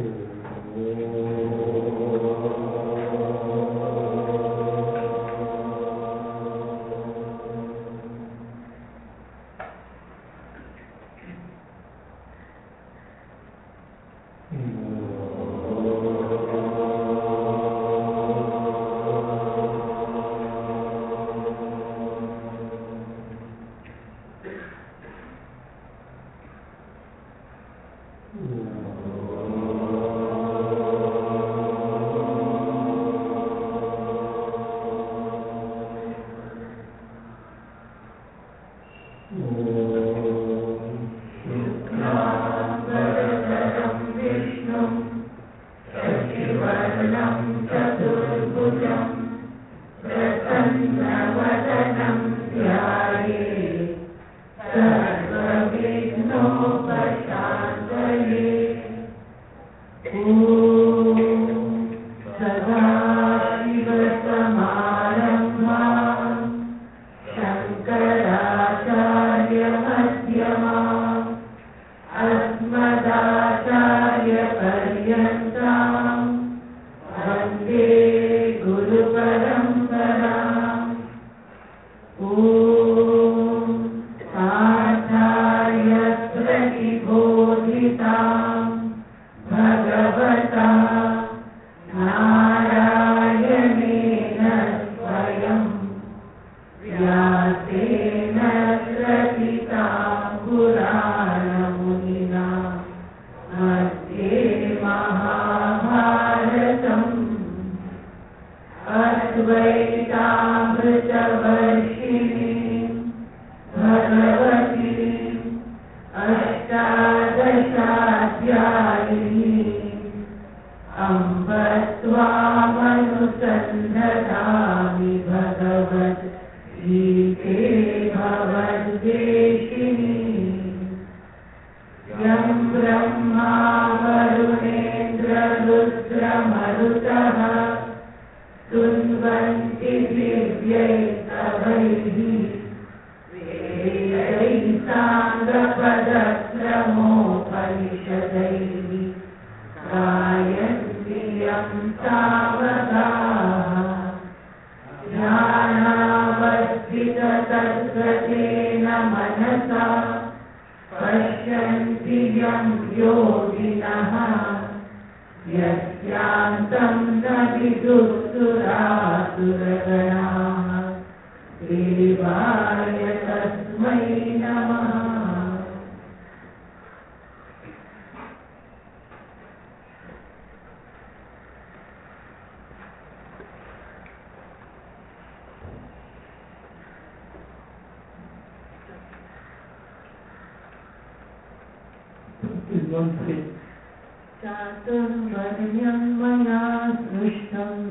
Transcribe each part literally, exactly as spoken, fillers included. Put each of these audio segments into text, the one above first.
चातुर्वर्ण्यं मया सृष्टं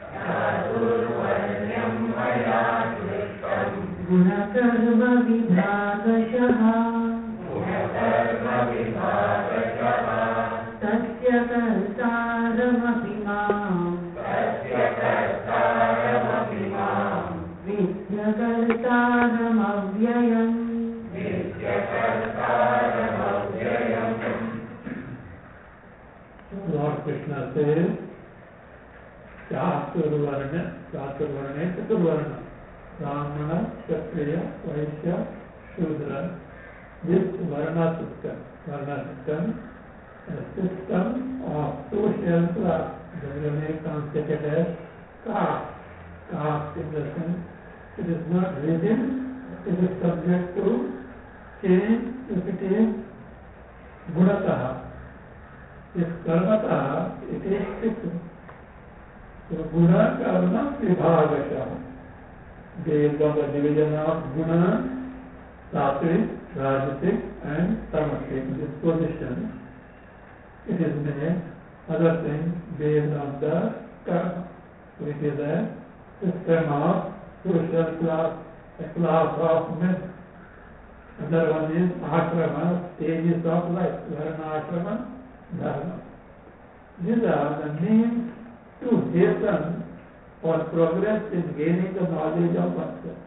गुणकर्म विभागशः तस्य कर्तारमपि मां विद्यकर्तारमव्ययम् Lord Krishna says, Chaturvarna, Chaturvarna, Chaturvarna, Brahmana, Kshatriya, Vaishya, Shudra. This Varna system, Varna system, a system of social class, generally translated as caste. Caste in the sense, it is not rigid, it is subject to change if it is Gunataha. If karmata, it is fixed. So guna karma vibhagasha. Based on the division of guna, sattvic, rajasic and tamasic disposition, it is made other things based on the karma. So it is a system of social class, a class of men. Another one is ashrama, stages of life, varna ashrama, dharma. These are the means to hasten or progress in gaining the knowledge of oneself.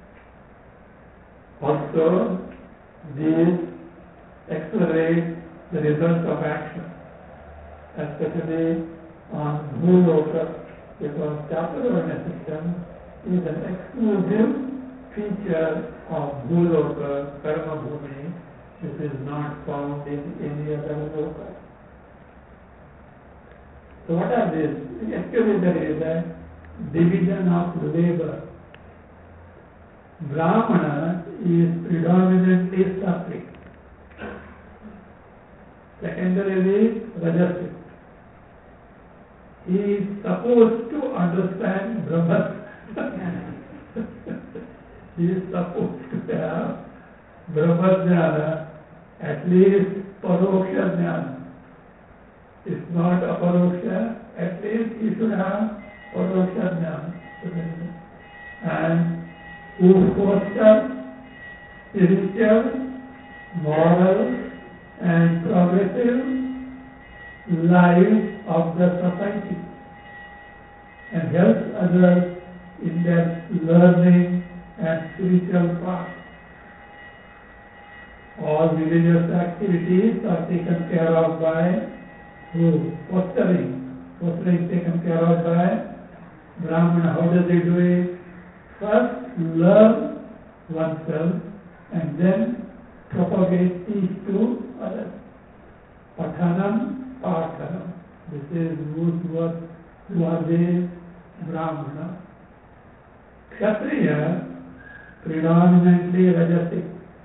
Also, these accelerate the result of action. especially on Bhuloka, because Chaturvarna system is an exclusive feature of Bhuloka, Karma Bhumi, which is not found in any other loka. So what are these? Actually there is a division of labor. Brahmana is predominantly sattvic. Secondarily, rajasic. He is supposed to understand Brahman. He is supposed to have Brahmajnana, at least Paroksha Jnana. If not Aparoksha, at least he should have Paroksha Jnana. And who fosters spiritual, moral, and progressive life of the society and helps others in their learning and spiritual path. All religious activities are taken care of by who? Fostering. Fostering taken care of by Brahmana. How does he do it? First, learn oneself and then propagate, teach to others. Pathanam, pathanam. This is who was who are the Brahmana. Kshatriya, predominantly rajasic.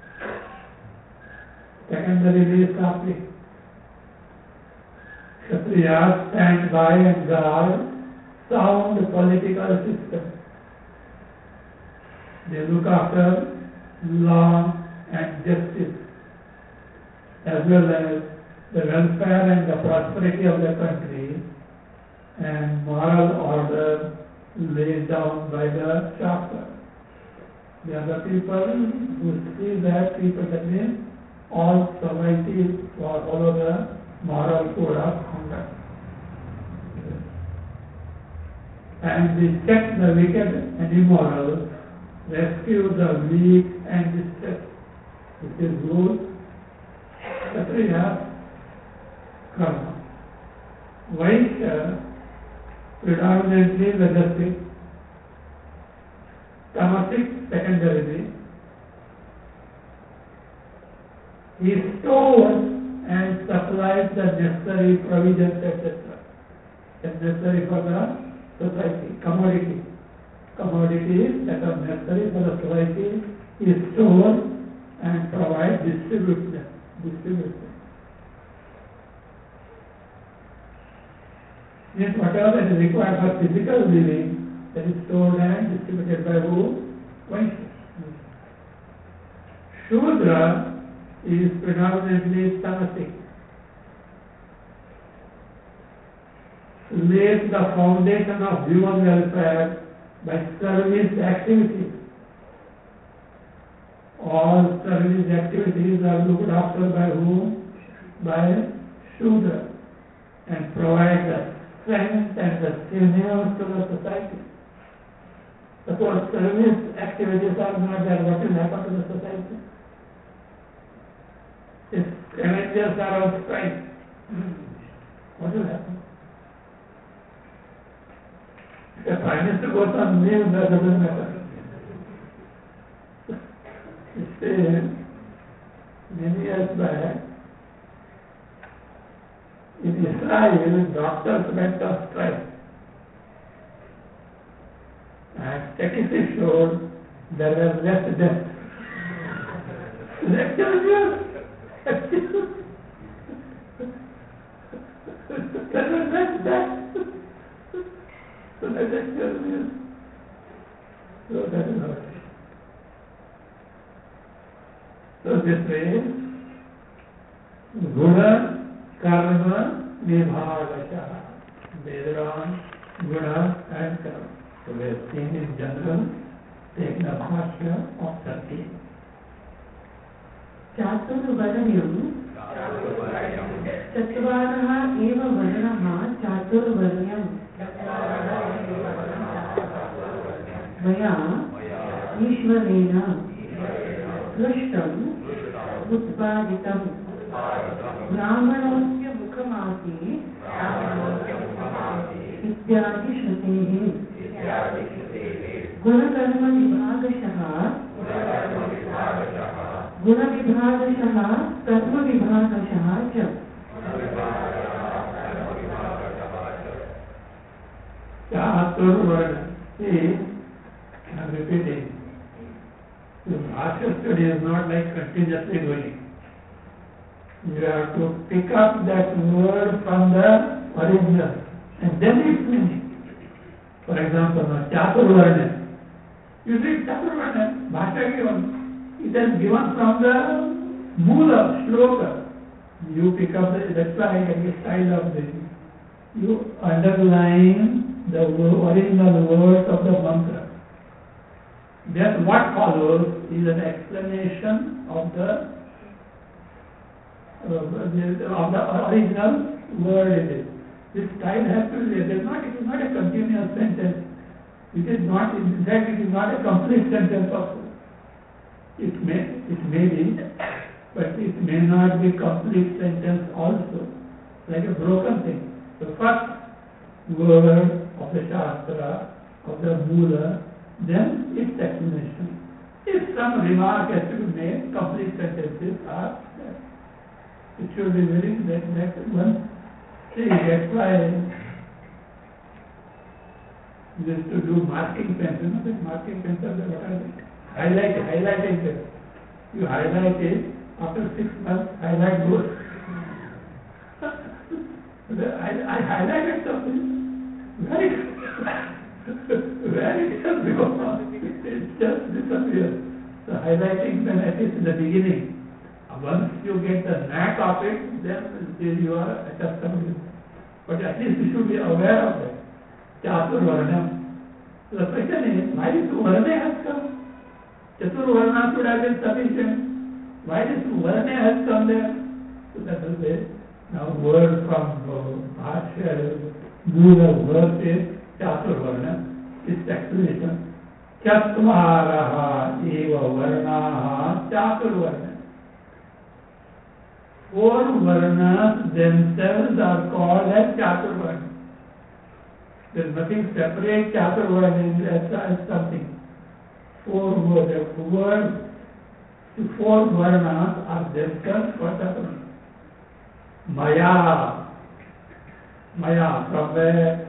Secondarily sattvic. Kshatriyas stand by and guard sound political system. They look after law and justice, as well as the welfare and the prosperity of the country and moral order laid down by the Shastra. They are the people who see that people, that means all societies follow the moral code of conduct. And they check the wicked and immoral, rescue the weak and distressed. This is good. Kshatriya karma. Vaishya, predominantly rajasic. Tamasic, secondarily. He stores and supplies the necessary provisions, et cetera. That's necessary for the society. Commodity. Commodities that are necessary for the society is stored and provide, distribute them. Distribute them. Means whatever that is required for physical living, that is stored and distributed by who? Vaishya. Shudra is predominantly tamasic. Lays the foundation of human welfare by service activities. All service activities are looked after by whom? By Shudra, and provide the strength and the sinews to the society. Suppose service activities are not there, what will happen to the society? If scavengers are on strike, what will happen? If the Prime Minister goes on leave, that doesn't matter. You see, many years back, in Israel, doctors went on strike. And statistics showed there were less deaths. Lectures, there were less deaths. So that is so that is how it is. So this way, Guna, Karma, Vibhagacha, based on Guna and Karma. So we have seen in general, take the Bhashya of thirteen. Chaturvarnyam Chatvarah eva varnah Chaturvarnyam Maya Ishvarena Srishtam Utpaditam Brahmanasya मुखमासी इत्यादि श्रुतेः गुणकर्म विभागशः गुणविभागशः कर्मविभागशः च Chaturvarna. See, I'm repeating. The Bhashya study is not like continuously going. You have to pick up that word from the original and then explain it. For example, Chaturvarna. You read Chaturvarna, Bhashya given. It is given from the Mula, Shloka. You pick up the, that's why the style of this. You underline the original words of the mantra. Then what follows is an explanation of the uh, of the original word in it. This style has to be there. Not, it is not a continuous sentence. It is not, in fact, it is not a complete sentence also. It may, it may be, but it may not be complete sentence also. Like a broken thing. The first word of the Shastra, of the Mula, then its explanation. If some remark has to be made, complete sentences are there. It should be very that next one. See, that's why we used to do marking pens. You know that marking pens are the what are they? Highlight, highlighting pen. You highlight it, after six months, highlight goes. I, I highlighted something. Very very difficult. It just disappears. The highlighting pen, at least in the beginning. Once you get the knack of it, then you are accustomed to it. But at least you should be aware of that. Chaturvarna. So the question is, why this Varna has come? Chaturvarna should have been sufficient. Why this Varna has come there? So that is it. Now word from Bhashya, Mula verse is Chaturvarna. Its explanation. Chatvaraha eva varnaha Chaturvarna. Four varnas themselves are called as Chaturvarna. There is nothing separate Chaturvarna as, as something. Four words, words, four varnas are themselves called Chaturvarna. Maya. Maya, from where?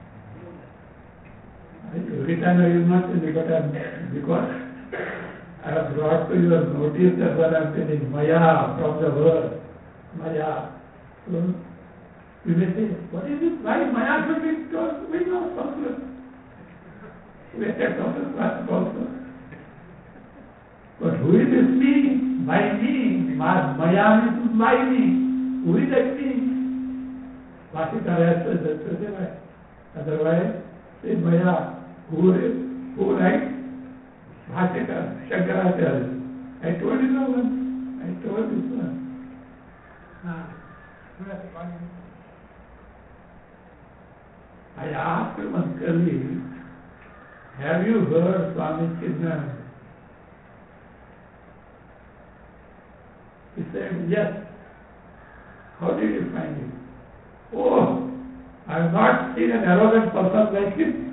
Every time I will not tell you, but I'm, because I have brought to your notice that what I am telling. Maya, from the word. Maya. So, you may say, what is it? Why Maya should be told? We know Sanskrit. We have Sanskrit class also. But who is this me? By me. Maya means by me. Who is that me? Bhashikara has to specify. Otherwise, say Maya. Who is? Who writes? Bhashikara, Shankaracharya. I told you no one. I told this one. I asked one colleague, have you heard Swami Chinmayananda? He said, yes. How did you find him? Oh, I have not seen an arrogant person like him.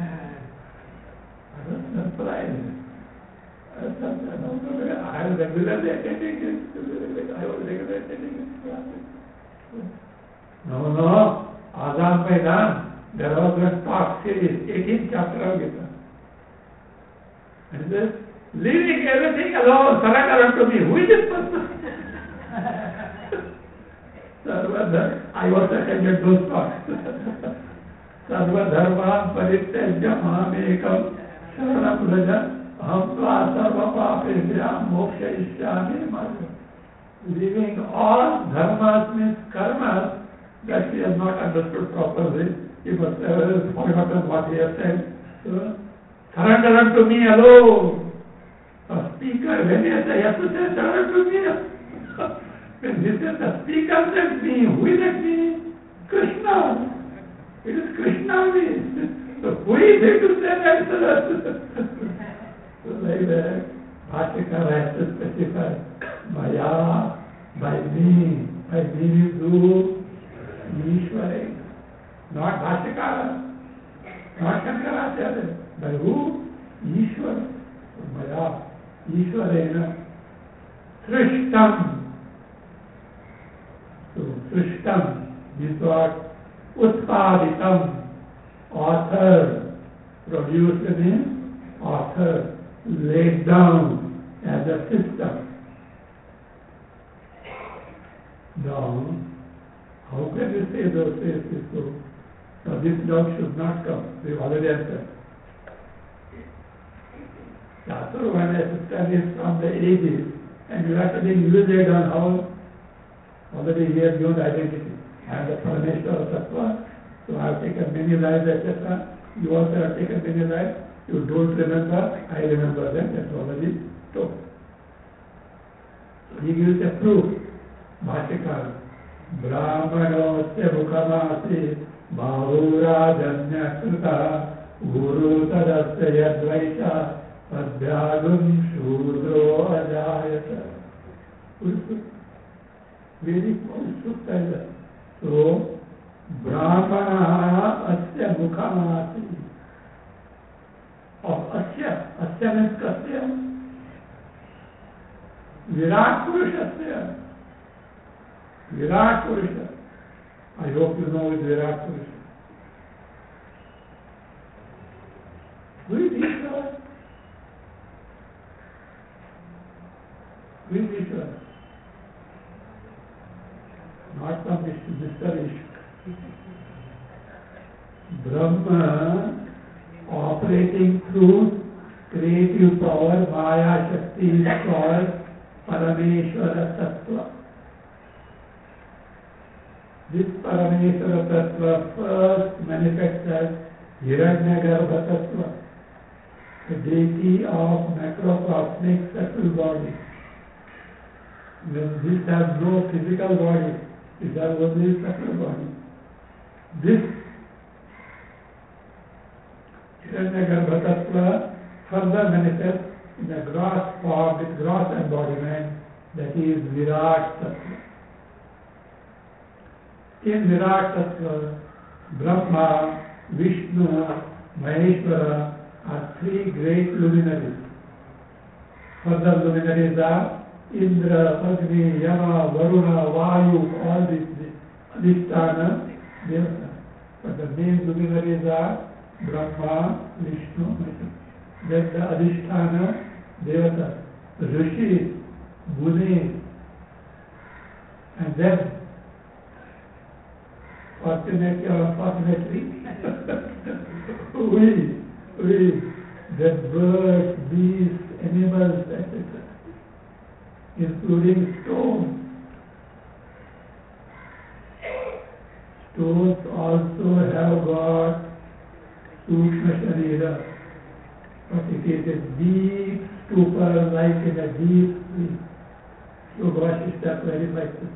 I was surprised. I was surprised. I was regularly attending his, I was regularly attending his classes. No, no, Azam Maidan. There was a talk series, eighteenth chapter of Gita. And he says, leaving everything alone, surrender unto me. Who is this person? I also attended those talks. Sarva dharma parityajya mamekam sharanam vraja aham tva sarva papesya mokshayishyami marga. Leaving all dharmas means karmas that he has not understood properly. He must have forgotten what he has said. So, surrender unto me alone. A speaker, when he has to say surrender to me. When he says the speaker says me, who is that me? Krishna. It is Krishna me. So who is there to say that? So like that, Bhashikara has to specify Maya, by me, by me you do not Bhashyakara, not Shankaracharya. By who? Ishwara. Maya, Ishwarena. Srishtam. So, Srishtam, this word, Utpaditam, author, producer means author, laid down as a system. Now, how can you say those things is so? Now, this doubt should not come. We have already answered. Chaturvana system is from the ages, and you have to be used on how already here beyond identity. I am the Parameshwara Tattva, so I have taken many lives, et cetera. You also have taken many lives. You don't remember, I remember them. That's already told. So he gives a proof. Bhashyakara. Brahmanosya mukhamasi bahurajanya krita guru tadasya yadvaisha padhyagum shudro ajayata. Vedic Sukta. So, Brahmana asya mukhamasi. Of asya, asya means kasya. Virat Purushasya. Virat Purusha. I hope you know it, Virat Purusha. Who is Ishvara? Who is Ishvara? Not from Mister Ishvara. Brahma operating through creative power, Maya Shakti is called Parameshwara Tattva. This Parameshwara Tattva first manifests as Hiranyagarbha Tattva, the deity of macrocosmic subtle body. When this has no physical body, it has only subtle body. This Hiranyagarbha Tattva further manifests in a gross form with gross embodiment, that is Virat Tattva. In Virat Tattva, Brahma, Vishnu, Maheshwara are three great luminaries. Further luminaries are Indra, Agni, Yama, Varuna, Vayu, all these, Adhisthana, Devata. But the main luminaries are Brahma, Vishnu, Maheshwara. Then the Adhisthana, Devata, the Rishi, Muni, and then fortunately or unfortunately, we, we, the birds, beasts, animals, et cetera, including stones. Stones also have got Sukshma Sharira, but it is a deep stupor like in a deep sleep. So Vasishtha clarifies this.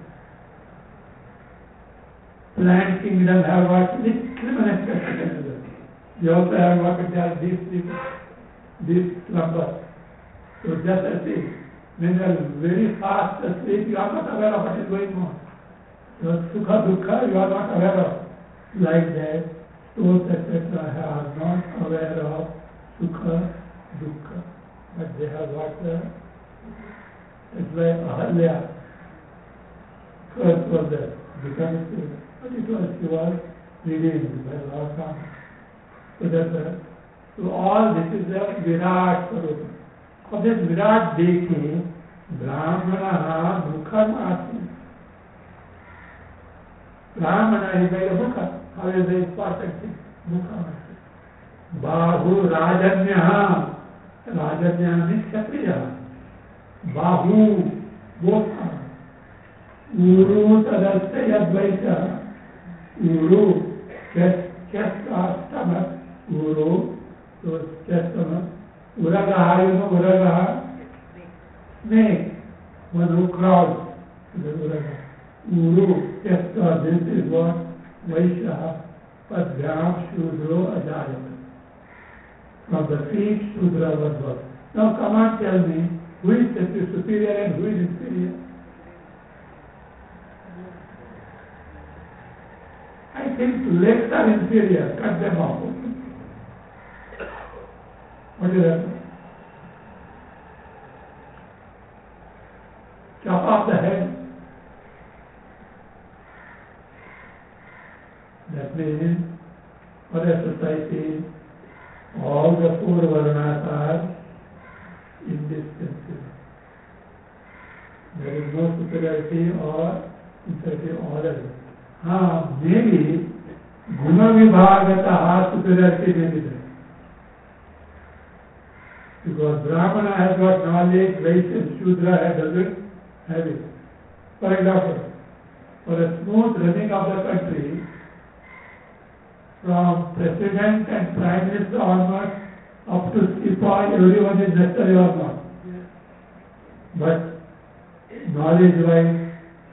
Plant kingdom have got little manifestation. They also have got it as deep sleep, deep slumber. So just as if when you are very fast asleep, you are not aware of what is going on. So sukha dukkha you are not aware of. Like that, stones et cetera are not aware of sukha dukkha, but they have got the. It's like Ahalya. Curse was there, becoming serious. But it was, she was redeemed by Lord Rama. So that's a, so all this is a Virat Swarupa. Of this Virat deity, Brahmana Mukham Asi. Brahmana is by the Mukha. How is the important thing? Mukham Asi. Bahu Rajanya. Rajanya means Kshatriya. Bahu, both arms. Uru Tadasya Yadvaita. Uru, chest, chest or stomach. Uru, so chest, stomach. Uragaha, you know Uragaha? Snake. One who crawls to the Uragaha. Uru, chest or this is what? Vaishaha. Padhyam Shudro Ajayata. From the feet, Shudra was born. Now come on, tell me, who is superior and who is inferior? I thinks legs are inferior, cut them off. What is that? Chop off the head. That means, for a society, all the four varnas are indispensable. There is no superiority or inferiority order. Ah, maybe guna vibhagata superiority may be there. Because Brahmana has got knowledge, Vaishya, Shudra doesn't have it. For example, for a smooth running of the country, from President and Prime Minister onwards up to Sipai, everyone is necessary or not. But knowledge-wise,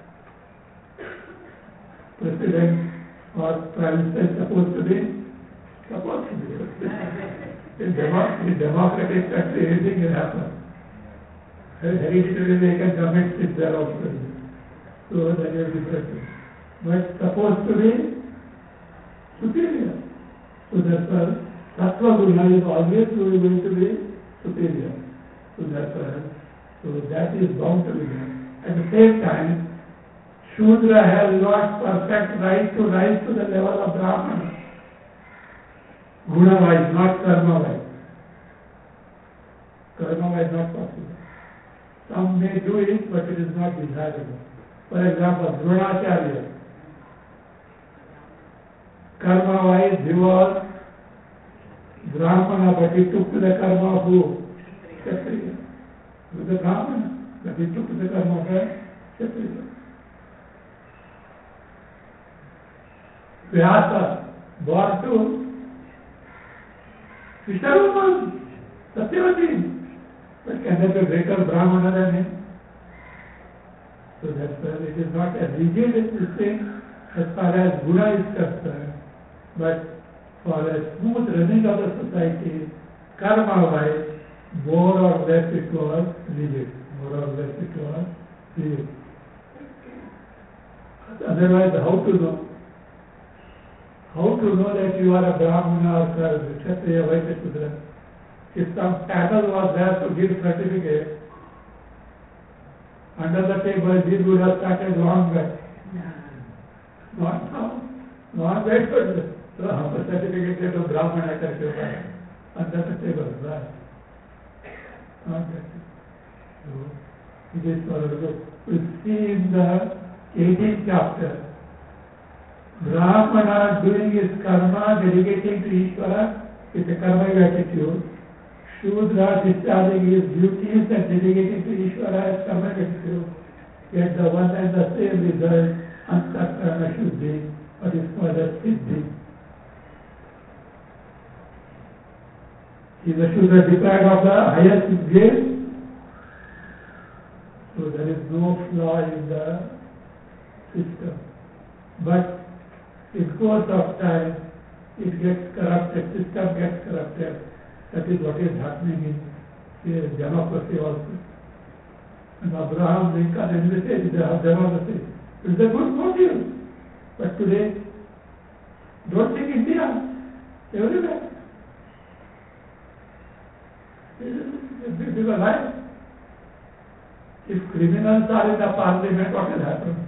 President or Prime Minister is supposed to be, supposed to be. In, democ- in democratic country, anything can happen. Hereditary, they can commit sit there also. So that is different. But supposed to be superior. So that's why Sattva Guna is always going to be superior. So that's why, so that is bound to be there. At the same time, Shudra has not perfect right to rise to the level of Brahmana. Guna-wise, not karma-wise. Karma-wise not possible. Some may do it, but it is not desirable. For example, Dronacharya. Karma-wise, he was Brahmana, but he took to the karma of who? Kshatriya. He was a Brahmana, but he took to the karma of a Kshatriya. Vyasa, born to fisherwoman, Satyavati. But can there be a greater Brahmana than him? So that's why it is not a rigid thing as far as Guna is concerned. But for a smooth running of the society, karma-wise, more or less it was rigid. More or less it was rigid. Otherwise, how to know? How to know that you are a Brahmana or Kshatriya, Vaishya, Shudra? If some panel was there to give certificate, under the table, this would have started long back. Not now. Not back, but so our certificate of Brahmana certificate under the table, right? Not that. So, it is for a look. We see in the eighteenth chapter, Brahmana doing his karma, dedicating to Ishvara with a karma attitude. Shudra discharging his duties and dedicating to Ishvara as karma attitude. Yet the one and the same result, Antakarana Shuddhi, what is called as Siddhi. Is the Shudra deprived of the highest grace? So there is no flaw in the system. But in course of time, it gets corrupted, system gets corrupted. That is what is happening in uh, democracy also. And Abraham Lincoln envisaged democracy. It's a good motive. But today, don't think India, everywhere. It is a lie. If criminals are in the parliament, what will happen?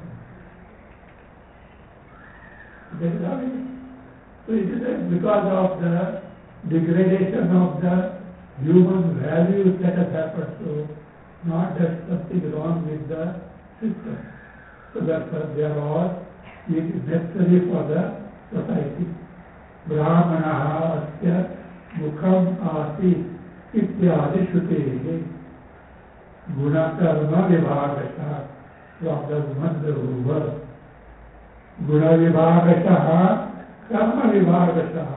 That is how it is. So it is because of the degradation of the human values that has happened. So not that something wrong with the system. So that's why they are all, it is necessary for the society. Brahmana asya mukham asi ityadi shrutehi guna karma vibhagasha from the woman the ruler. Guna vibhagasha karma vibhagasha.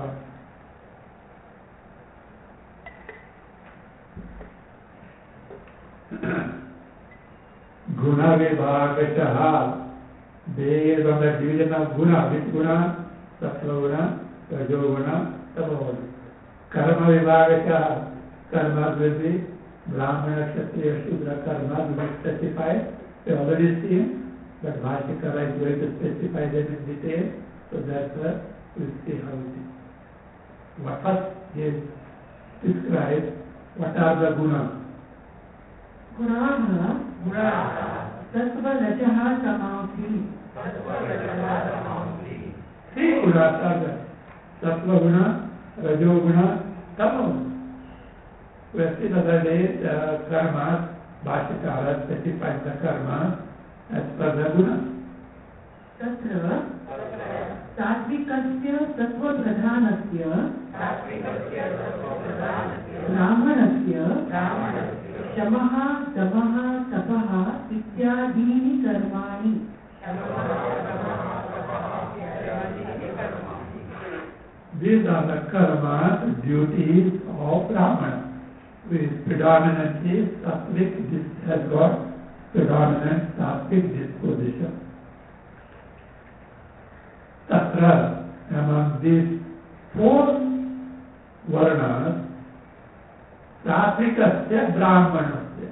Guna vibhagasha, based on the division of guna, which guna? Sattva guna, Rajo guna, Tamo guna. Karma vibhagasha, karma will be Brahmana, Kshatriya, Shudra, karma will be specified. We already seen, but Bhashikara is going to specify them in detail. So that's what we see how it is. What first is described, what are the gunas? Gunaha sattva rajaha tamasi. Three gunas are there. Sattva guna, rajo guna, tamo guna. We have seen the other day the karmas, Bhashikara specifies the karma as per the guna. Tatra सात्विकस्य सत्त्वप्रधानस्य ब्राह्मणस्य शमः दमः तपः इत्यादीनि कर्माणि These are the karmas, duties of Brahmana, who is predominantly sattvic, has got predominant sattvic disposition. Tatra, among these four varnas, satvikasya brahmanasya.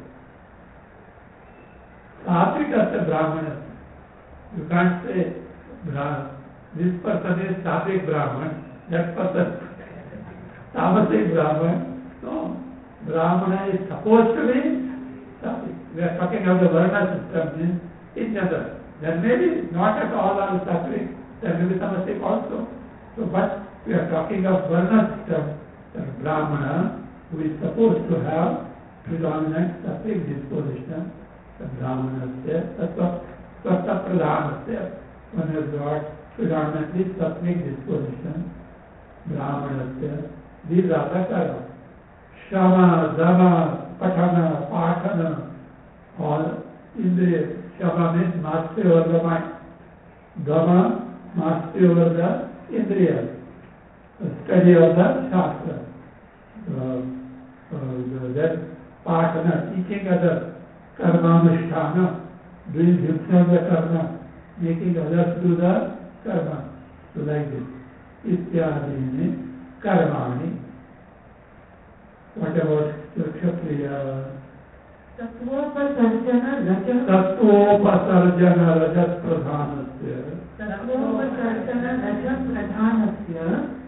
Satvikasya brahmanasya. You can't say this person is satvik brahman, that person tamasic brahman. No, brahmana is supposed to be satvik. We are talking of the varna system in other. There may be not at all are satvik. There may be tamasik also. So, but we are talking of varna system, the brahmana who is supposed to have predominant sattvic disposition, the brahmanasya, tattva pradhanasya, one has got predominantly sattvic disposition, brahmanasya. These are the karmas. Shama, dama, patana, patana, all indriya. Shama means mastery over the mind. Dama, mastery over the indriyas, study of the shastra. Uh, uh, then partner, teaching others, karma-nusthana, doing himself the karma, making others do the karma. So like this. Ityadini karmani. What about Kshatriya? Tattvopasarjana rajat Tattvopasarjana rajat pradhanasya. Tattvopasarjana rajat pradhanasya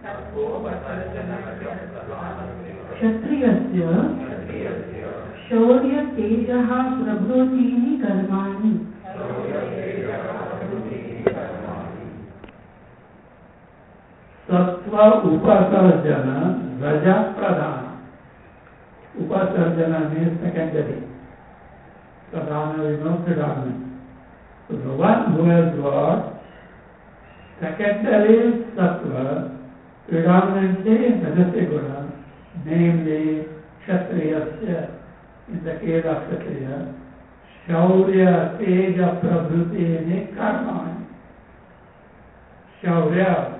Kshatriyasya shaurya tejaha prabhutini karmani. Sattva upasarjana raja pradhana. Upasarjana means secondary. Pradhana is no predominant. So the one who has got secondary sattva, predominantly rajasic guna, namely Kshatriyasya, in the case of Kshatriya, shaurya teja prabhutini karmani. Shaurya,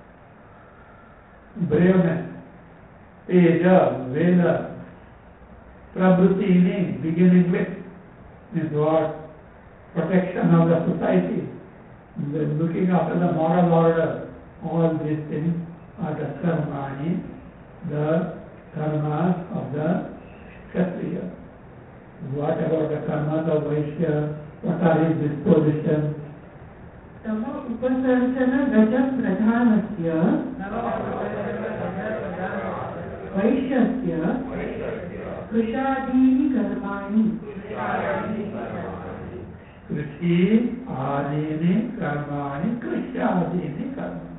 braveness, teja, valor, prabhutini, beginning with, means what? Protection of the society, looking after the moral order. All these things are the karmani, the karmas of the Kshatriya. What about the karmas of Vaishya? What are his dispositions? Tama upasarjana rajat pradhanasya Vaishyasya Krishadini karmani. Krishi adini karmani, krishyadini karmani.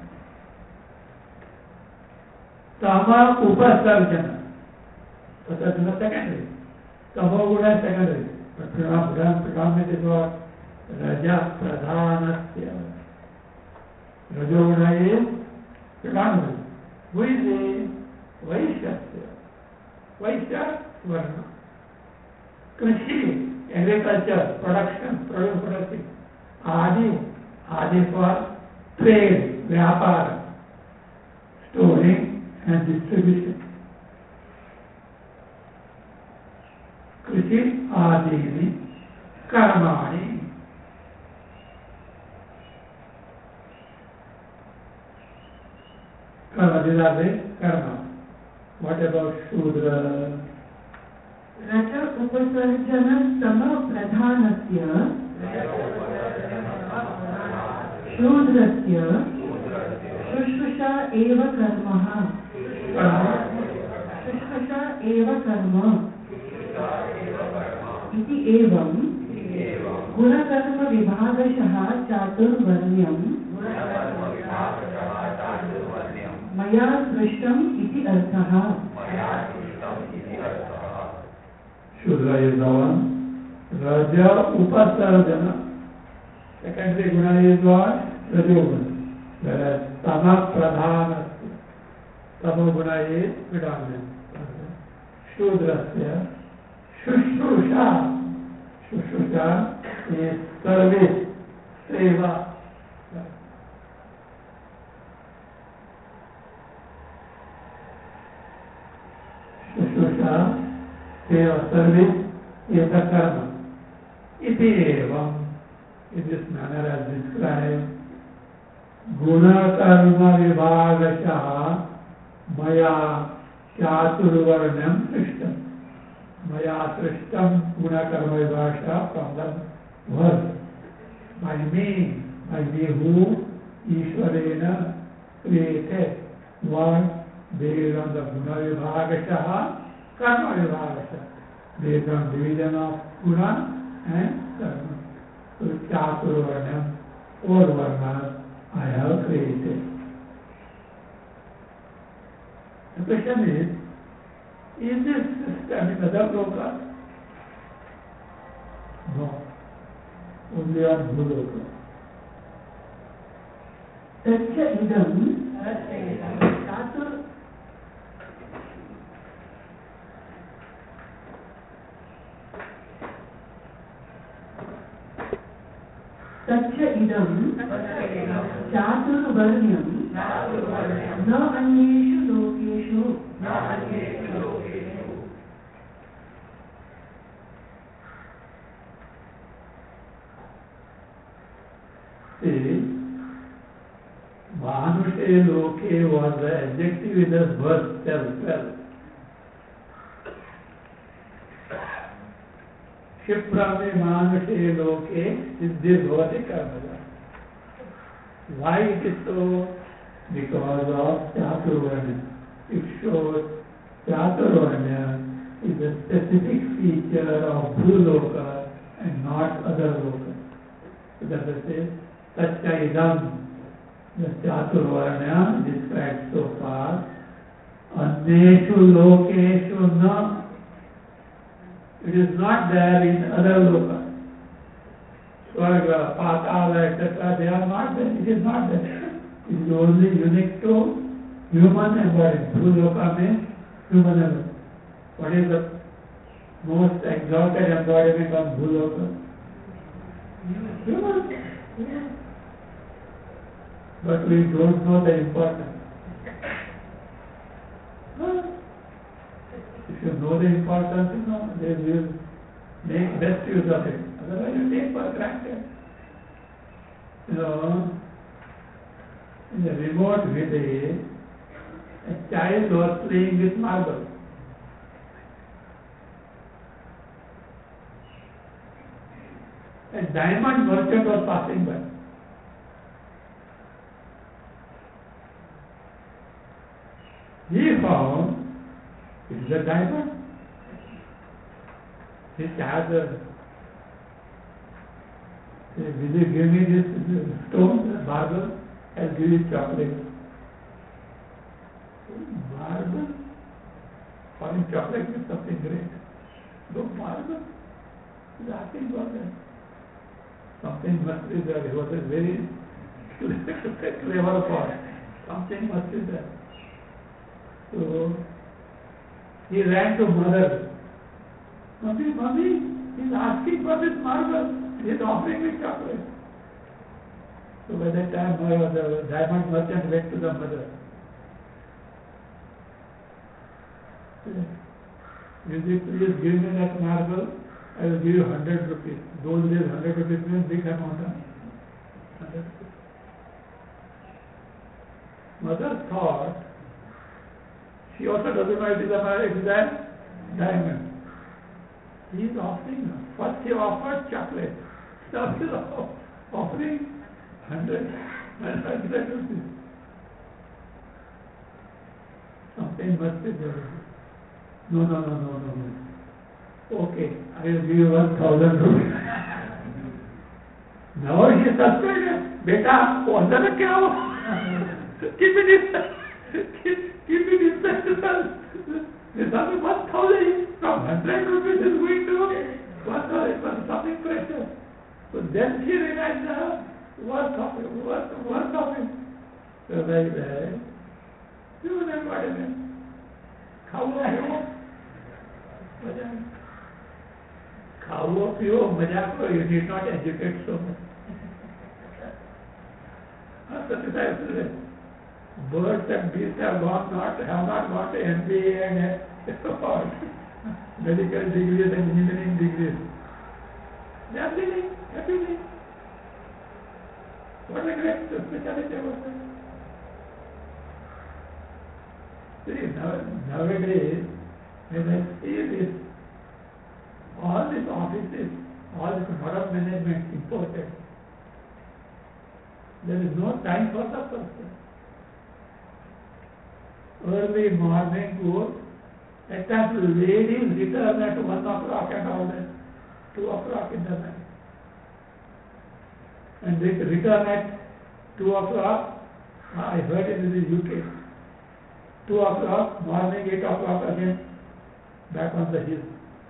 Tama upasarjana. Upasarjana secondary. Tamo guna secondary. But predominant is what? Raja pradhanasya. Rajo guna is predominant. Who is he? Vaishyasya. Vaishya, varna. Krishi, agriculture, production, produce producing. Adi, Adi for trade, vyapara, storing and distribution. Krishi, Adini, karmani. Karma, these are the karma. What about Shudra? Raja upasarjana sama pradhanasya Shudrasya शुश्रूषा एव कर्मः शुश्रूषा एव कर्म इति एवं गुणकर्म विभागशः चातुर्वर्ण्यं मया सृष्टम् इति अर्थः. Shudra is the one. Raja upasarjana. Secondary guna is what? Rajoguna. Whereas tama pradhana. Tamo guna is predominant. Shudrasya Shushrusha. Shushrusha is service, seva. Shushrusha, seva, service is a karma. Iti evam, in this manner as described, guna karma vibhagashaha maya chaturvarnam srishtam. Maya srishtam guna karma vibhagashaha from the verse. By me, by me who Ishwarena created world based on the guna vibhagashaha, karma vibhagashaha, based on division of guna and karma. So chaturvarnam, four varnas I have created. The question is, is this system in other lokas? No. Only on Bhuloka. तच्च इदं चातुर् तच्च इदं चातुर्वर्ण्यं न अन्येषु लोकेषु See, Manushe Loke was the adjective in the verse twelve. Kshiprame Manushe Loke Siddhi Bhavati Karmaja. Why it is so? Because of Chaturvarnya. It shows Chaturvarnya is a specific feature of Bhuloka and not other loka. So that is it. Tatcha idam, the Chaturvarnya described so far. Anneshu lokeshu na. It is not there in other lokas. Swarga, Patala, et cetera. They are not there. It is not there. It is only unique to human embodiment. Bhuloka means human embodiment. What is the most exalted embodiment of Bhuloka? Human. Yeah. But we don't know the importance. Huh? If you know the importance, you know, then you will make best use of it. Otherwise you take for granted. You know, in the remote village, a child was playing with marble. A diamond merchant was passing by. He found it is a diamond. He said, will you give me this stone, marble? I'll give you chocolate. Marble? Calling chocolate is something great. No marble? He's asking for that. Something must be there. He was a very clever boy. Something must be there. So he ran to mother. Mummy, mummy, he's asking for this marble. He's offering me chocolate. So by that time, the diamond merchant went to the mother. Will you please give me that marble? I will give you hundred rupees. Those days, hundred rupees means big amount. Hundred rupees. Mother thought, she also doesn't know it is a it is a diamond. He is offering her. First he offered chocolate. Now he is offering hundred and hundred rupees. something must be there. No, no, no, no, no, no. Okay, I will give you one thousand rupees. Now he suspected, Beta, वो अंदर रख के आओ. Keep it inside. Keep, keep it inside the sun. This is one thousand. From hundred rupees is going to one thousand. It was something precious. So then she realized the worth of it, worth, worth of it. So like that, you know what I mean? खाओ पियो मजा खाओ पियो मजा करो. You need not educate so much. Birds and beasts have gone not have not got M B A and medical degrees and engineering degrees. They are living happily. What a great speciality was that. See, now, nowadays, when I see this, all these offices, all this modern management imported, there is no time for the person. Early morning goes, at times ladies return at one o'clock and all that, two o'clock in the night. And they return at two o'clock, I heard it in the U K, two o'clock, morning, eight o'clock again, back on the hill.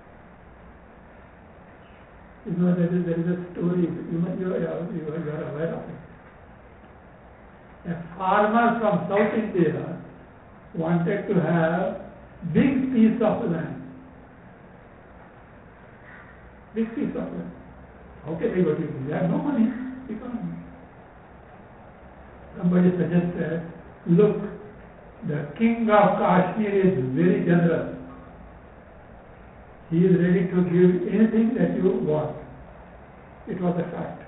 You know, there is, there is a story, you, know, you, are, you, are, you are aware of it. A farmer from South India wanted to have big piece of land. Big piece of land. How can they go to it? They have no money. Economy. Somebody suggested, look, the king of Kashmir is very generous. He is ready to give anything that you want. It was a fact.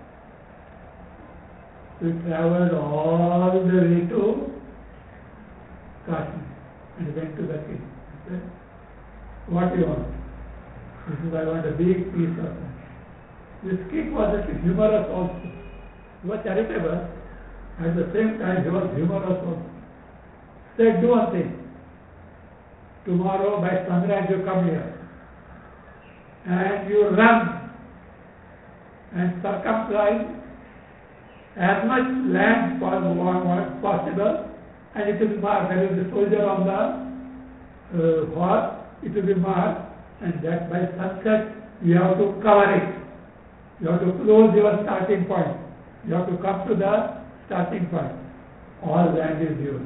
We traveled all the way to Kashmir and went to the king. He said, what do you want? He said, I want a big piece of land. This king was a little humorous also. He was charitable. At the same time, he was humorous also. Said, do one thing. Tomorrow by sunrise you come here. And you run and circumcise as much land as possible, and it will be marked. There is a soldier on the uh, horse, it will be marked, and that by sunset you have to cover it. You have to close your starting point. You have to come to the starting point. All land is yours.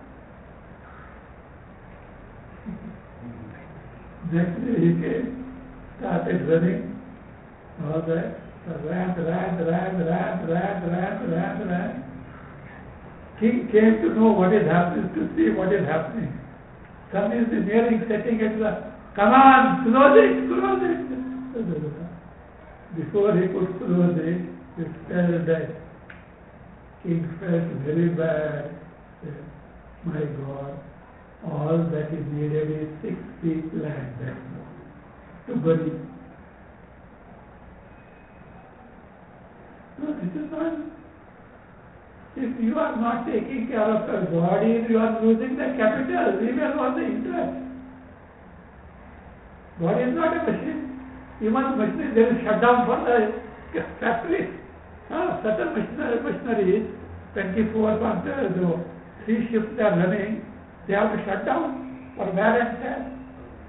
Next day he came, started running, all that, ran, ran, ran, ran, ran, ran, ran, ran. King came to know what is happening, to see what is happening. Sun is nearing, setting at the, come on, close it, close it. Before he could close it, it fell dead. King felt very bad. Said, my God, all that is needed is six feet land, that's all, to bury. No, this is not. If you are not taking care of your body, you are losing the capital, even on the interest. Body is not a machine. Even machinery, there is shutdown for the factories. Ah, certain machinery, machineries, twenty-four months, three shifts they are running, they have to shut down for wear and tear.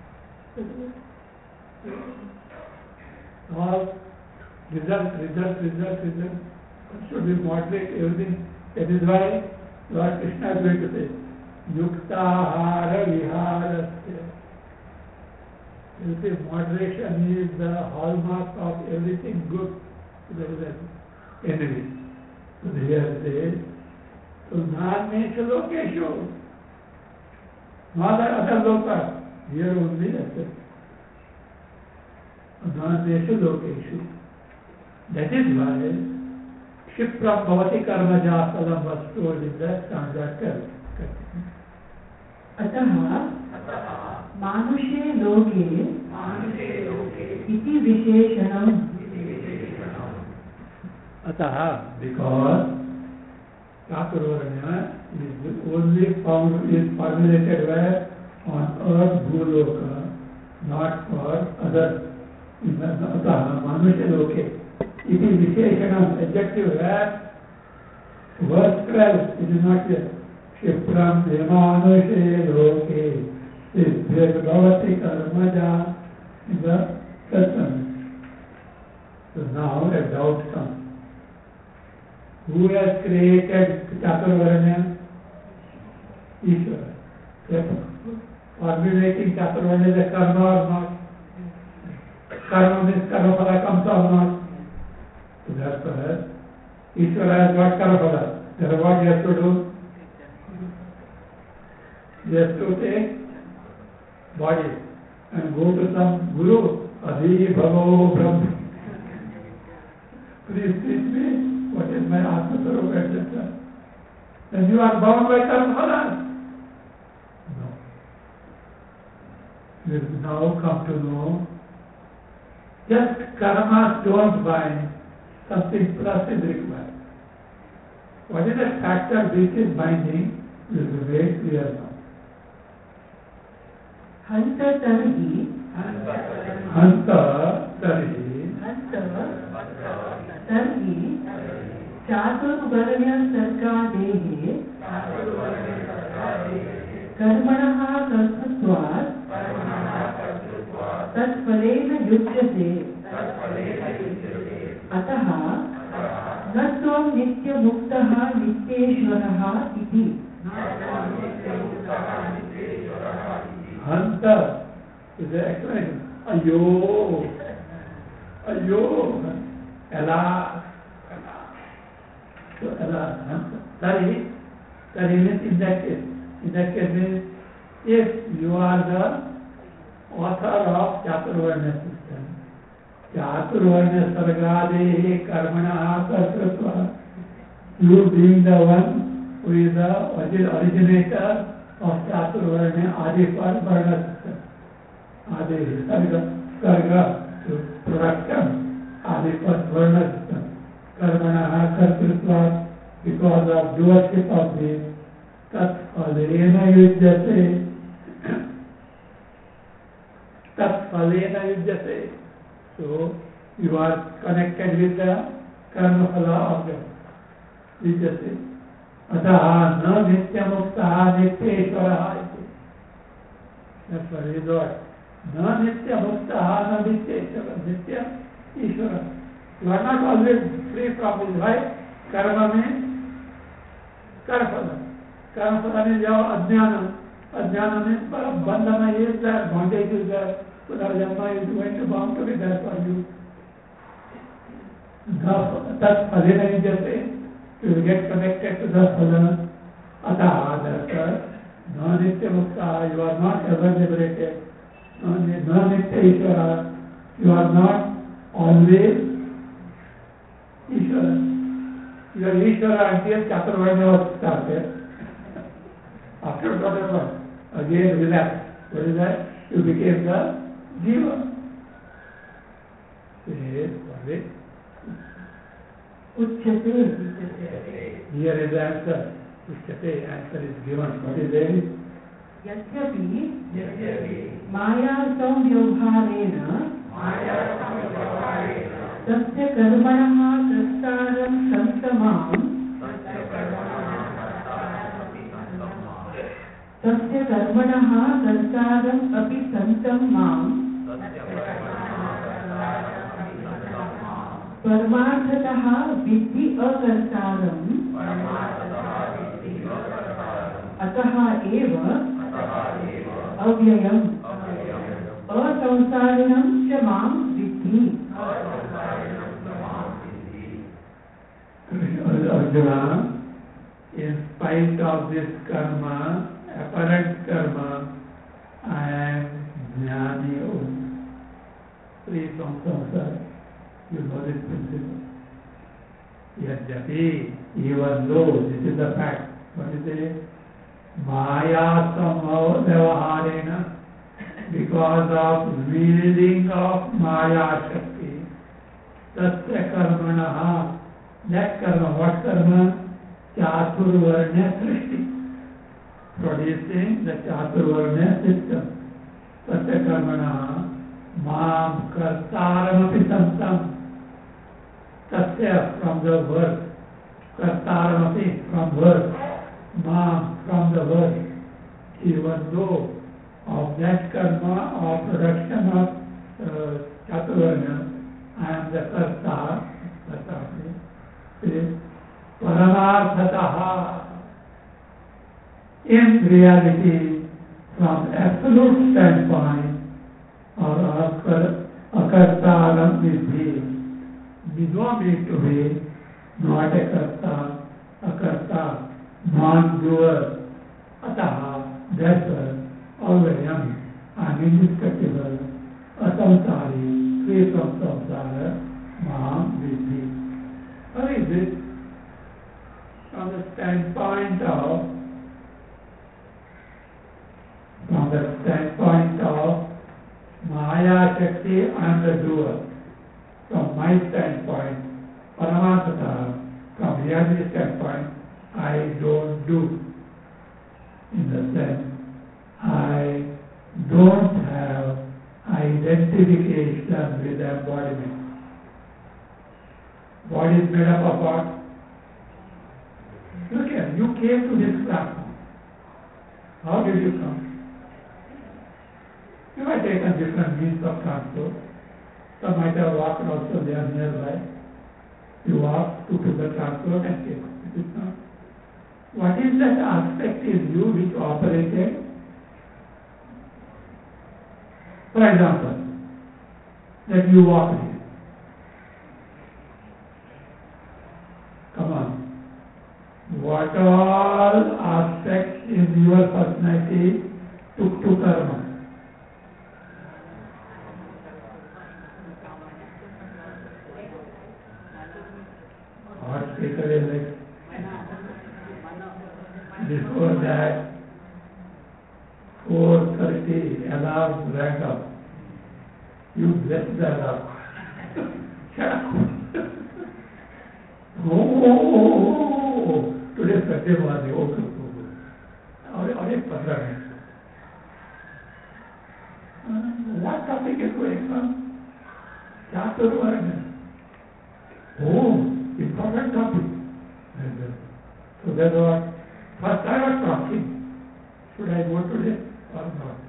All result, result, result, result. Should we moderate everything? That is why Lord Krishna is going to say, Yuktahara Viharasya. You see, moderation is the hallmark of everything good. That is an enemy. So here says, so Naneshu Lokeshu. Not the other lokas. Here only that's it. Naneshu Lokeshu. That is why Shipram Bhavati Karmaja Salam was told in the standard term. अतः मानुषे लोके इति विशेषणम्. Ataha, because Chaturvaranya is only found, is formulated where on earth Bhuloka, not for others. Manusha Loke. It is Visheshana, adjective where verse twelve, it is not here. Shipram Demanushe Loke. Siddhya Bhavati Karmaja in the Satsang. So now a doubt comes. Who has created Chaturvarnya? Ishvara. Are we making Chaturvarnya as a karma or not? Karma means karmaphala comes or not? So therefore, Ishvara has got karmaphala. Therefore what he has to do? He has to take body and go to some guru. Adi Bhavo Brahma. Please teach me what is my Atma Sarupa, et cetera. Then you are bound by karmaphala. No. You will now come to know just karmas don't bind, something plus is required. What is the factor which is binding will be very clear now. Hanta tarhi, Hanta tarhi, hanta tarhi, chaturvarnya sarkadehe, कर्मणः कर्तृत्वात् तत्फलेन युज्यते अतः न त्वं नित्यमुक्तः नित्येश्वरः इति Hanta is the explanation. Ayo, ayo, alas, alas. So alas, Hanta. Tari, tari means in that case. In that case means if you are the author of Chaturvarnya system, Chaturvarnya sargadehe karmana kartrutva, you being the one who is the originator of Chaturvarnya Adipar Varna system. Adi Sarga, Sarga to production, Adipar Varna system. Karmana kartrutva, because of doership of this, Tatfalena yujyate. Tatfalena yujyate. So you are connected with the karma phala of the yujyate. Ataha na nityamuktaha nityeshvaraha iti. That's what he wrote. Na nityamuktaha na nityeshvara. Nitya Ishvara. You are not always free from his right. Karma means karphala. Karmaphala means your ajnana. Ajnana means bandhana is there, bondage is there. Punarjanma is going to bound to be there for you. Tat phalena yujyate. You will get connected to the phala. Ataha, therefore, na nitya mukta, you are not ever liberated. Na nitya ishvara, you are not always Ishvara. Your Ishvara until Chaturvarnya was started. After whatever, again relax. What is that? You became the Jiva. Yes, what is it? Uchyate. Here is the answer. Uchyate, answer is given. What is it? यद्यपि माया संव्यवहारेण तस्य कर्मणः कर्तारं संतमां तस्य कर्मणः कर्तारम् अपि सन्तं मां परमार्थतः विद्धि अकर्तारम् अतः एव अव्ययम् असंसारिणं च मां विद्धि. Arjuna, in spite of this karma, apparent karma, I am jnani only, free from samsara. You know this principle. Yadyapi, even though this is the fact, what is it? Maya samao vyavaharena, because of wielding of Maya Shakti, tasya karmanaha, that karma, what karma? Chaturvarnya srishti. producing the Chaturvarnya system. Satya Karmana Mam Kartaramapi Santam. Satya from the word, Kartaramapi from word, Mam from the word. Even though of that karma or production of uh, Chaturvarnya, I am the Karta, Karta is Paramarthataha. In reality, from absolute standpoint, or akartaram vidhi, we don't need to be not a karta, akarta, non-doer, ataha, that's alvayam, and indestructible, asamsari, free from samsara, maham vidhi. How is it? From the standpoint of From the standpoint of Maya Shakti, I am the doer. From my standpoint, Paramatma, from reality standpoint, I don't do. In the sense, I don't have identification with embodiment. What is made up of what? Look here, you came to this platform. How did you come? You might take a different means of transport. Some might have walked also, they are nearby. You walk, took the transport and came. It is not. What is that aspect in you which operated? For example, that you walk here. Come on. What all aspects in your personality took to karma? Before that, four thirty alarm rang up. You blessed the alarm. Shut up. Oh, today Sunday morning. Okay, okay. Or a program. What topic is going on? Chaturvarnya. Oh, important topic. So that's what. First I was talking, should I go today or not?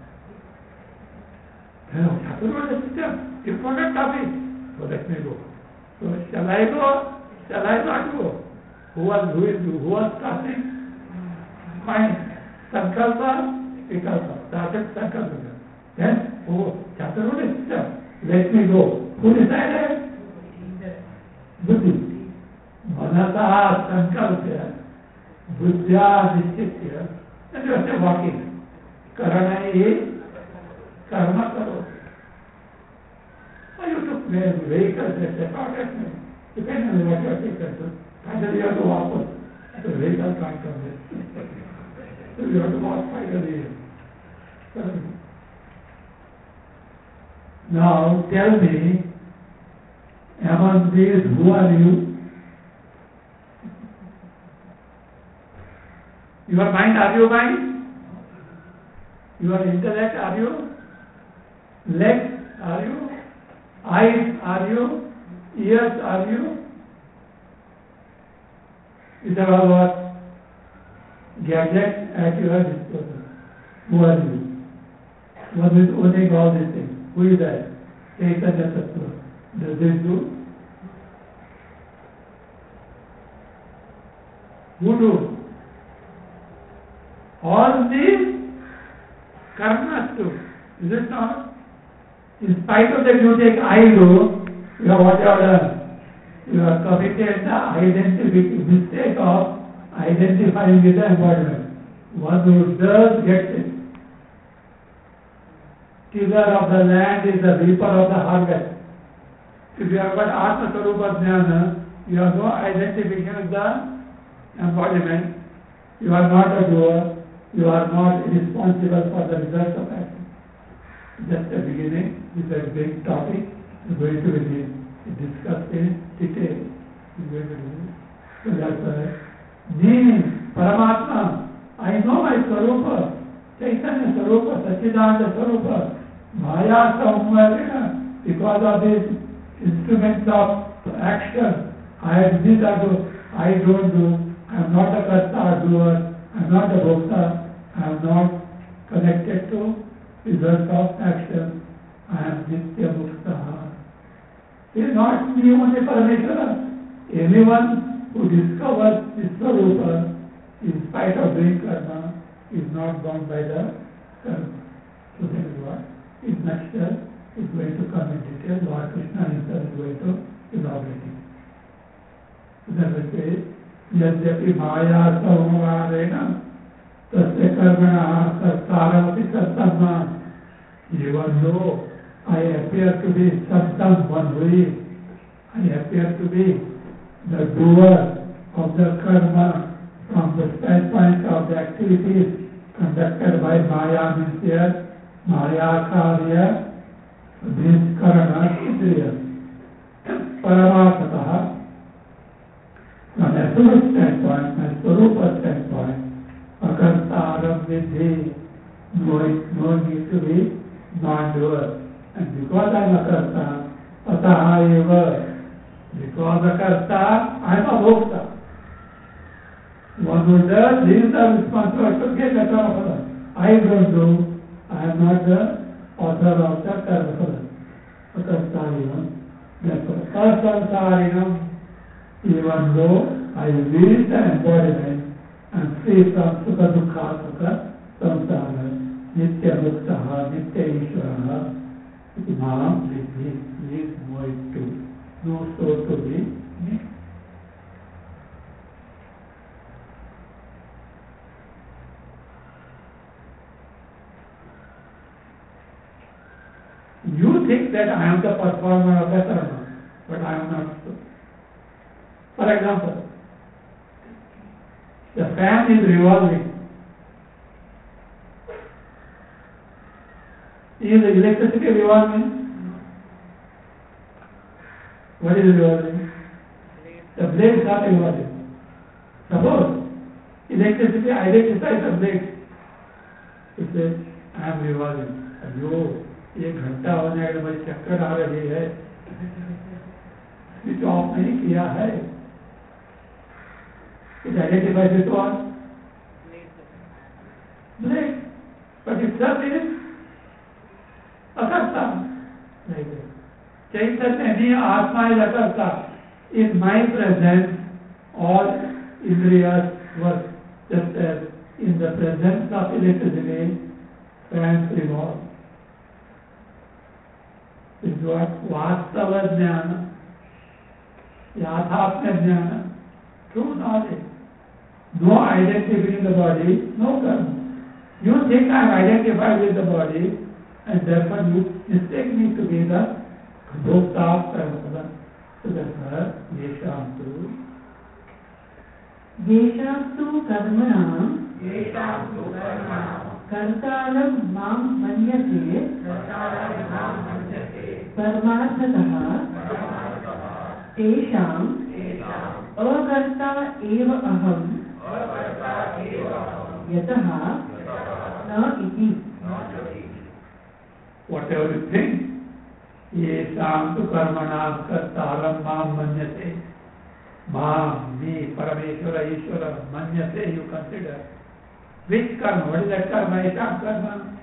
No, Chaturvarnya system, important topic, so let me go. So shall I go? Shall I not go? Who was, who is, who was starting? My sankalpa, vikalpa, started sankalpa. Then, oh, Chaturvarnya system, let me go. Who decided? Buddhi. Manasa sankalpa. Buddhya nishchitya, and you are still walking. Karana is karma karo. Or you took vehicles, et cetera. Depending on what you are taking. Finally, you have to walk. The vehicle can't come there. So you have to walk finally. Now, tell me, among these, who are you? Your mind, are you mind? Your intellect, are you? Legs, are you? Eyes, are you? Ears, are you? These are all what? Gadgets at your disposal. Who are you? One is owning all these things. Who is that? Chaitanya Tattva. Does this do? Who do? All these karmas too. Is it not? In spite of that you take I do, you have what you have done? You have committed the identity mistake of identifying with the embodiment. One who does gets it. Tiller of the land is the reaper of the harvest. If you have got Atma Sarupa Jnana, you have no identification with the embodiment. You are not a doer. You are not responsible for the results of action. Just the beginning, this is a big topic. We are going to be discussed in detail. We are going to do. So that's why, me, Paramatma, I know my Swarupa, Chaitanya Swarupa, Sachidananda Swarupa, Maya Samvarena, because of these instruments of action, I am this, I do, I don't do, I am not a karta or doer, I am not a bhokta, I am not connected to results of action, I am Nitya Mukta. It is not me only Parameshwara. Anyone who discovers this Swarupa, in spite of doing karma, is not bound by the karma. So that is what, in nutshell, is going to come in detail. Lord Krishna himself is going to elaborate it. So that will say, Yadyapi Maya Samvarena Tasya Karmana Kartaramati Kartamma. Even though I appear to be Sattam, one who is, I appear to be the doer of the karma from the standpoint of the activities conducted by Maya, means here, Maya Karya, this karana indriya. Paramarthataha, from a absolute standpoint, a Swarupa standpoint, akartaram vidhi, no, no need to be non-doer. And because I am a karta, ataha eva, because a karta, I am a bhokta. One who does, he is the responsible to get the karma phala. I don't do, I am not the author of the karma phala. Akartarinam. Therefore, asamsarinam, even though I lead the embodiment and free from sukha dukha sukha samsara, nitya muktaha, nitya ishvaraha, Maam vidhi, please know it too. Know so to be me. You think that I am the performer of the karma, but I am not so. For example, the fan is revolving. Is the electricity revolving? What is revolving? The blades are revolving. Suppose electricity identifies the blades. It says, I am revolving. अयो एक घंटा होने के बाद चक्कर आ रही है, switch off नहीं किया है. It identifies it on blade, but itself is akarta. Like that. Chaitanya me Atma is akarta. In my presence, all indriyas work, just as in the presence of electricity, fans revolve. This is what Vastava Jnana, Yathatmya Jnana, true knowledge. No identifying the body, no karma. You think I am identified with the body, and therefore you mistake me to be the bhokta of karma. So therefore, yesham tu. Yesham tu karmanam. Yesham tu karmanam. Kartaram mam manyate. Kartaram mam manyate. Paramarthataha. Paramarthataha. Tesham. Tesham. Akarta eva aham. Akarta eva aham. Yataha. Yataha. Na iti. Na iti. Whatever you think, yesham tu karmanam kartaram mam manyate. Mam, me, Parameshwara, Ishvara, manyate, you consider. Which karma? What is that karma? Yesham karma.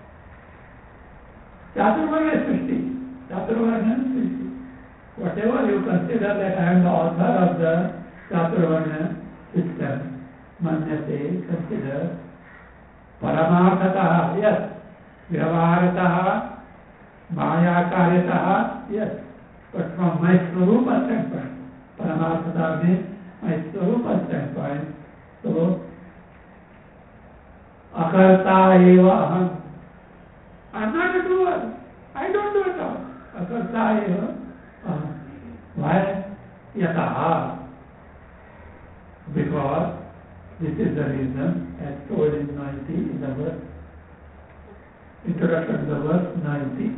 Chaturvarna Srishti. Chaturvarna Srishti. Whatever you consider that I am the author of the Chaturvarna system, manyate, consider. Paramarthataha, yes. Vyavaharataha, Maya karyataha, yes. But from my Swarupa standpoint, Paramarthataha means my Swarupa standpoint, so Akarta eva aham. I am not a doer. I don't do it all. Akarta eva aham. Why? Yataha. Because this is the reason, as told in ninety, in the verse, introduction to the verse ninety.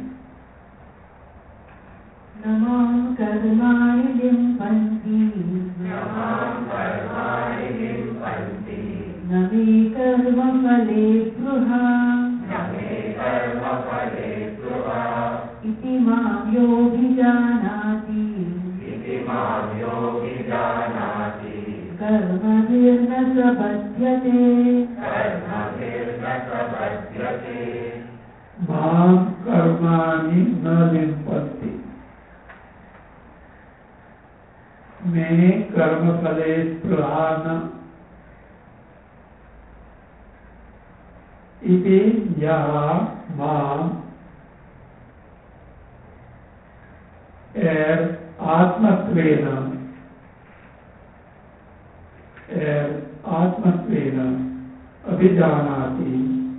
Namam karmani limpanti. Namam karmani limpanti. न मे कर्मफले स्पृहा इति मां योऽभिजानाति कर्मभिर्न स बध्यते मां कर्माणि न लिम्पन्ति मे कर्मफले स्पृहा न इति यः माम् एर आत्मत्वेन एर आत्मत्वेन अभिजानाति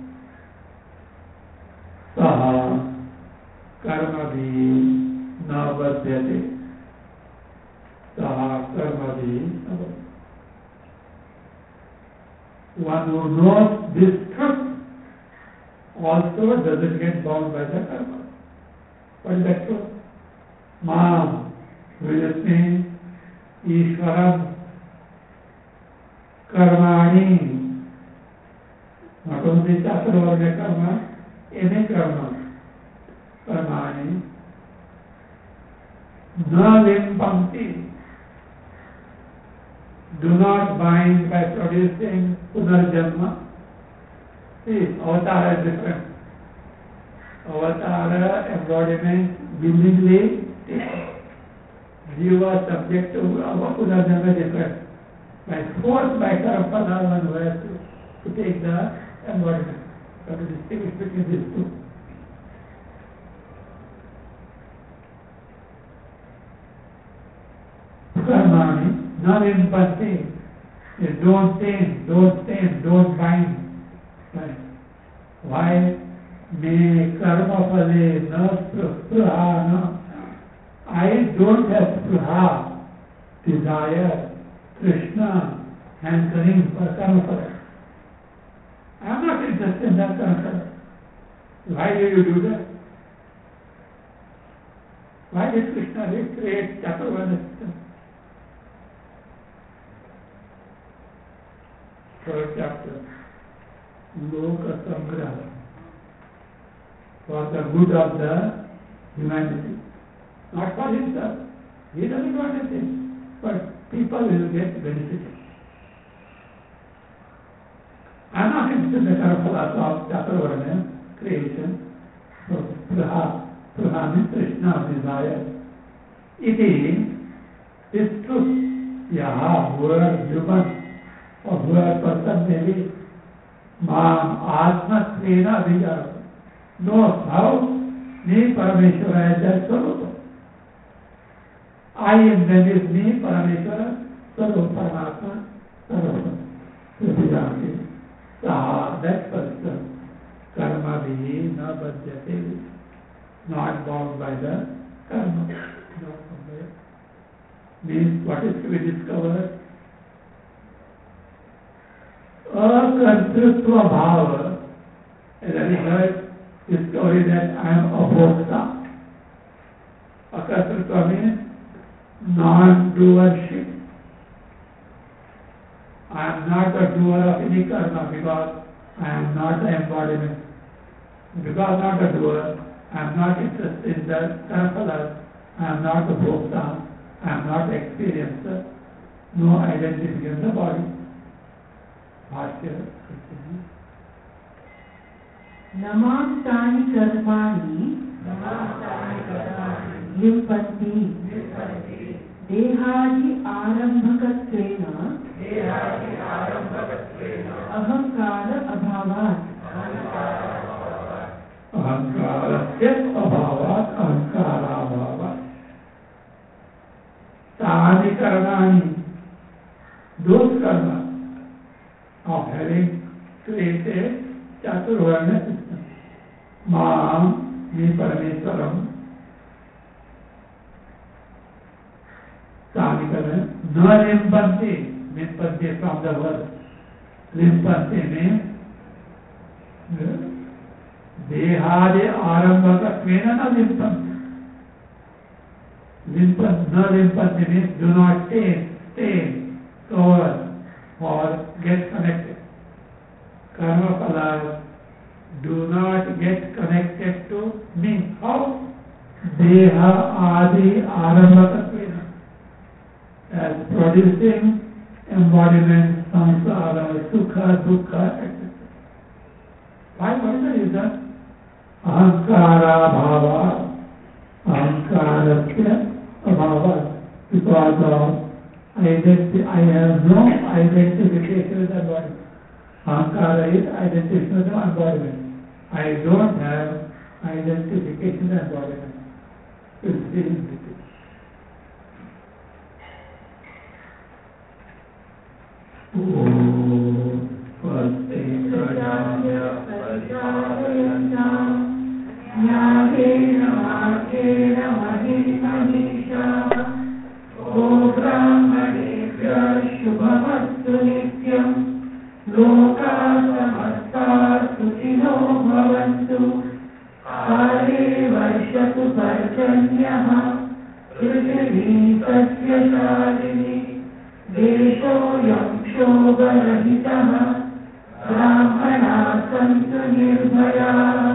सः कर्मभिः न बध्यते सः कर्मभिः न बध्यते. One who knows this truth also doesn't get bound by the karma. What is that truth? Mam, Vijasmi, Ishwaram, Karmani. Not only Chaturvarga karma, any karma. Karmani. Na limpamti. Do not bind by producing punarjanma. See, avatara is different. Avatara embodiment willingly jiva subject to punarjanma is different. By force, by karma, one has to, to take the embodiment. You have to distinguish between these two. Karmani, not in pasti. Don't stain, don't stain, don't bind. Right. Why? Me karma phale na spruha na. I don't have spruha, desire, Krishna, hankering for karma phala. I am not interested in that karma phala. Why do you do that? Why did Krishna recreate Chaturvarga system? Third chapter. Loka Samgraha, for the good of the humanity, not for himself. He doesn't want anything, but people will get benefited. I am not interested in the karma of Chaturvarga creation. So Praha, Praha means Krishna, desire. Iti is truth. Yaha, whoever human or whoever person may be, Mam Atmatvena Abhijana knows how me Parameshwara is that Swarupa. I am that is me Parameshwara Swarupa Paramatma Swarupa. Abhijanati. Saha, that person, karma bhi na bhadyate, not bound by the karma. Not bound by it. Means what is to be discovered? Akartrutva bhava, as a result, discovery that I am abhokta. Akartrutva means non-doership. I am not a doer of any karma because I am not the embodiment. Because I am not a doer, I am not interested in the karma. I am not the bhokta. I am not the experiencer. No identity in the body. नमां तानि कर्माणि लिम्पन्ति देहादि आरम्भकत्वेन अहंकार अभावात् अहंकारस्य अभावात् अहंकाराभावात् तानि कर्माणि, those karma of having created Chaturvarga system. Mam, me Parameshwaram, Tani karma, na limpante, limpante from the word. Limpante means dehade arambhakatvena na limpante. Limpante, na limpante means do not stay, stay, cover, or get connected. Deha Adi Arambhakatvena, as producing embodiment, samsara, sukha, dukkha, et cetera. Why? What is the reason? Ahankara bhava, ahankarasya abhava, because of identity, I have no identification with the embodiment. Ahankara is identification with the embodiment. I don't have identification with the embodiment. It's infinity. Om Swasti Prajaya Paripalayana Nyagena Magena Mahimamisha O Brahmanebhya Shubhamastu Nityam Loka Samasta Sukhino Bhavantu Kale Varshatu Parjanyaha Prithvi Satya Shalini Deshoyam Shobharahitaha Brahmana Santu Nirbhaya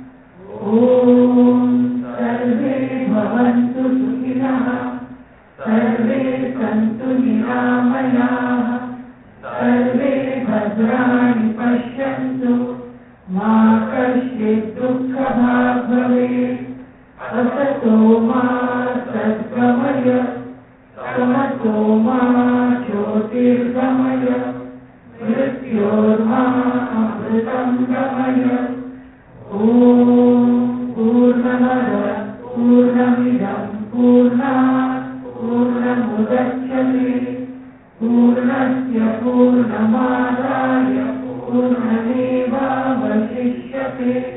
Om Sarve Bhavantu Sukhinaha Sarve Santu Niramayaha Sarve Bhadrani Pashyantu Ma Kasyit Dukkha Bhag Bhavet Asato Ma Sadgamaya Samato Ma Jyotirgamaya Mrityorma Amritam Gamaya Om Purnamada Purnamidam Purnat Purnamudachyate Purnasya Purnamadaya Purnameva Vasishyate